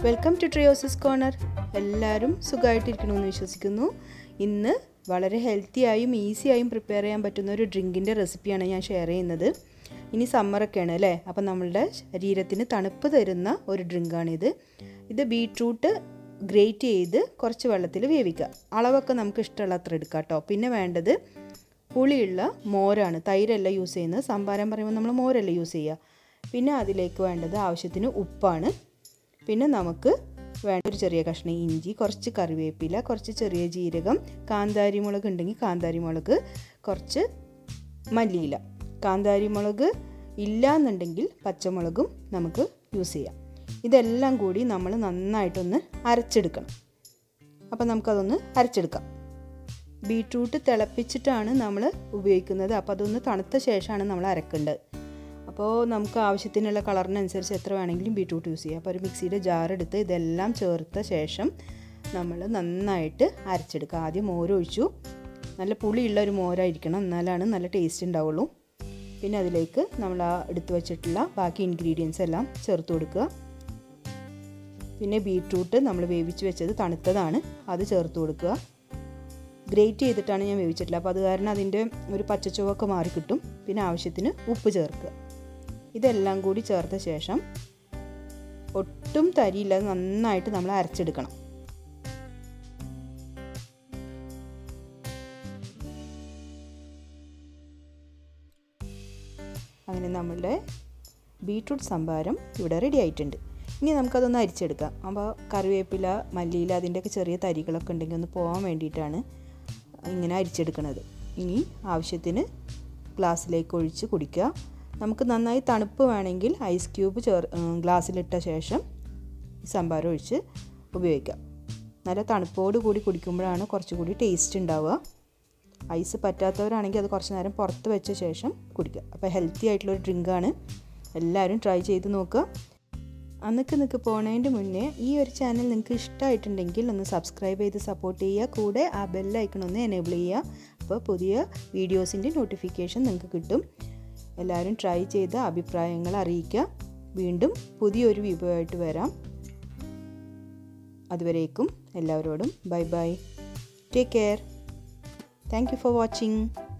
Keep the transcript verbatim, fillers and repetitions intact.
Welcome to ട്രിയോസിസ് corner. എല്ലാവരും സുഖമായിട്ടിരിക്കണമെന്ന് വിശ്വസിക്കുന്നു. ഇന്ന് വളരെ ഹെൽത്തിയായും ഈസിയായും പ്രിപ്പയർ ചെയ്യാൻ പറ്റുന്ന ഒരു ഡ്രിങ്കിൻ്റെ റെസിപ്പിയാണ് ഞാൻ ഷെയർ ചെയ്യുന്നത്. ഇനി സമ്മറൊക്കെയാണ് അല്ലേ, അപ്പം നമ്മളുടെ ശരീരത്തിന് തണുപ്പ് തരുന്ന ഒരു ഡ്രിങ്കാണിത്. ഇത് ബീട്രൂട്ട് ഗ്രേറ്റ് ചെയ്ത് കുറച്ച് വെള്ളത്തിൽ വേവിക്കുക. അളവൊക്കെ നമുക്ക് ഇഷ്ടമുള്ള അത്ര എടുക്കാം കേട്ടോ. പിന്നെ വേണ്ടത് പുളിയുള്ള മോരാണ്, തൈരല്ല യൂസ് ചെയ്യുന്നത്. സംഭാരം പറയുമ്പോൾ നമ്മൾ മോരല്ല യൂസ് ചെയ്യുക. പിന്നെ അതിലേക്ക് വേണ്ടത് ആവശ്യത്തിന് ഉപ്പാണ്. പിന്നെ നമുക്ക് വേണ്ട ഒരു ചെറിയ കഷ്ണം ഇഞ്ചി, കുറച്ച് കറിവേപ്പില, കുറച്ച് ചെറിയ ജീരകം, കാന്താരി മുളക് ഉണ്ടെങ്കിൽ കാന്താരി മുളക്, കുറച്ച് മല്ലിയില. കാന്താരി മുളക് ഇല്ല എന്നുണ്ടെങ്കിൽ പച്ചമുളകും നമുക്ക് യൂസ് ചെയ്യാം. ഇതെല്ലാം കൂടി നമ്മൾ നന്നായിട്ടൊന്ന് അരച്ചെടുക്കണം. അപ്പം നമുക്കതൊന്ന് അരച്ചെടുക്കാം. ബീട്രൂട്ട് തിളപ്പിച്ചിട്ടാണ് നമ്മൾ ഉപയോഗിക്കുന്നത്. അപ്പോൾ അതൊന്ന് തണുത്ത ശേഷമാണ് നമ്മൾ അരക്കേണ്ടത്. അപ്പോൾ നമുക്ക് ആവശ്യത്തിനുള്ള കളറിനനുസരിച്ച് എത്ര വേണമെങ്കിലും ബീട്രൂട്ട് യൂസ് ചെയ്യാം. അപ്പോൾ ഒരു മിക്സിയുടെ ജാറെടുത്ത് ഇതെല്ലാം ചേർത്ത ശേഷം നമ്മൾ നന്നായിട്ട് അരച്ചെടുക്കുക. ആദ്യം മോരൊഴിച്ചു. നല്ല പുളിയുള്ള ഒരു മോരായിരിക്കണം, എന്നാലാണ് നല്ല ടേസ്റ്റ് ഉണ്ടാവുള്ളൂ. പിന്നെ അതിലേക്ക് നമ്മൾ ആ എടുത്തു വച്ചിട്ടുള്ള ബാക്കി ഇൻഗ്രീഡിയൻസ് എല്ലാം ചേർത്ത് കൊടുക്കുക. പിന്നെ ബീട്രൂട്ട് നമ്മൾ വേവിച്ച് വെച്ചത് തണുത്തതാണ്, അത് ചേർത്ത് കൊടുക്കുക. ഗ്രേറ്റ് ചെയ്തിട്ടാണ് ഞാൻ വേവിച്ചിട്ടില്ല, അപ്പോൾ അത് കാരണം അതിൻ്റെ ഒരു പച്ചച്ചുവൊക്കെ മാറിക്കിട്ടും. പിന്നെ ആവശ്യത്തിന് ഉപ്പ് ചേർക്കുക. ഇതെല്ലാം കൂടി ചേർത്ത ശേഷം ഒട്ടും തരിയില്ലാതെ നന്നായിട്ട് നമ്മൾ അരച്ചെടുക്കണം. അങ്ങനെ നമ്മളുടെ ബീട്രൂട്ട് സംഭാരം ഇവിടെ റെഡി ആയിട്ടുണ്ട്. ഇനി നമുക്കതൊന്ന് അരിച്ചെടുക്കാം. അപ്പോൾ കറിവേപ്പില, മല്ലിയില, അതിൻ്റെയൊക്കെ ചെറിയ തരികളൊക്കെ ഉണ്ടെങ്കിൽ ഒന്ന് പോകാൻ വേണ്ടിയിട്ടാണ് ഇങ്ങനെ അരിച്ചെടുക്കുന്നത്. ഇനി ആവശ്യത്തിന് ഗ്ലാസ്സിലേക്ക് ഒഴിച്ച് കുടിക്കുക. നമുക്ക് നന്നായി തണുപ്പ് വേണമെങ്കിൽ ഐസ് ക്യൂബ് ചേർ ഗ്ലാസ്സിലിട്ട ശേഷം സംഭാരം ഒഴിച്ച് ഉപയോഗിക്കാം. നല്ല തണുപ്പോട് കൂടി കുടിക്കുമ്പോഴാണ് കുറച്ചുകൂടി ടേസ്റ്റ് ഉണ്ടാവുക. ഐസ് പറ്റാത്തവരാണെങ്കിൽ അത് കുറച്ച് നേരം പുറത്ത് വെച്ച ശേഷം കുടിക്കുക. അപ്പോൾ ഹെൽത്തി ആയിട്ടുള്ളൊരു ഡ്രിങ്കാണ്. എല്ലാവരും ട്രൈ ചെയ്ത് നോക്കുക. അന്നൊക്കെ നിൽക്ക് പോണതിൻ്റെ മുന്നേ ഈ ഒരു ചാനൽ നിങ്ങൾക്ക് ഇഷ്ടമായിട്ടുണ്ടെങ്കിൽ ഒന്ന് സബ്സ്ക്രൈബ് ചെയ്ത് സപ്പോർട്ട് ചെയ്യുക. കൂടെ ആ ബെല്ലൈക്കൺ ഒന്ന് എനേബിൾ ചെയ്യുക. അപ്പോൾ പുതിയ വീഡിയോസിൻ്റെ നോട്ടിഫിക്കേഷൻ നിങ്ങൾക്ക് കിട്ടും. എല്ലാവരും ട്രൈ ചെയ്ത് അഭിപ്രായങ്ങൾ അറിയിക്കുക. വീണ്ടും പുതിയൊരു വിഭവമായിട്ട് വരാം. അതുവരേക്കും എല്ലാവരോടും bye bye. Take care. Thank you for watching.